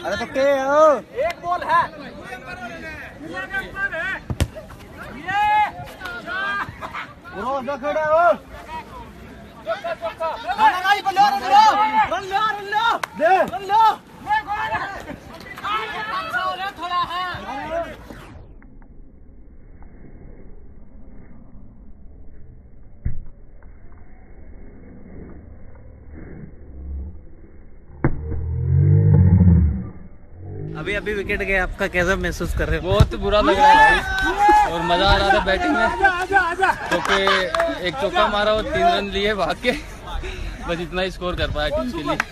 अरे तो के हो? एक बॉल है। रोज दो खड़े हो। खाना नहीं बल्लो रन लो दे रन लो थोड़ा है। अभी अभी विकेट गया, आपका कैसा महसूस कर रहे हो? बहुत बुरा लग रहा है भाई, और मजा आ रहा था बैटिंग में, क्योंकि एक चौका मारा और 3 रन लिए भाग के, बस इतना ही स्कोर कर पाया टीम के लिए।